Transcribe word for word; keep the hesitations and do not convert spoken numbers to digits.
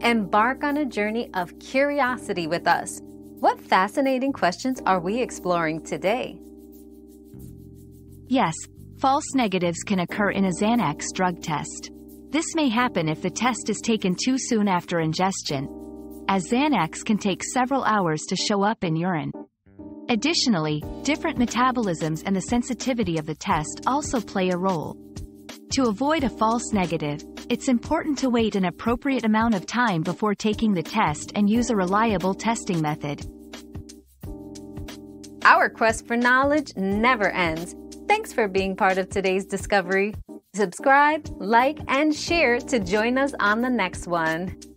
Embark on a journey of curiosity with us. What fascinating questions are we exploring today? Yes, false negatives can occur in a Xanax drug test. This may happen if the test is taken too soon after ingestion, as Xanax can take several hours to show up in urine. Additionally, different metabolisms and the sensitivity of the test also play a role. To avoid a false negative, it's important to wait an appropriate amount of time before taking the test and use a reliable testing method. Our quest for knowledge never ends. Thanks for being part of today's discovery. Subscribe, like, and share to join us on the next one.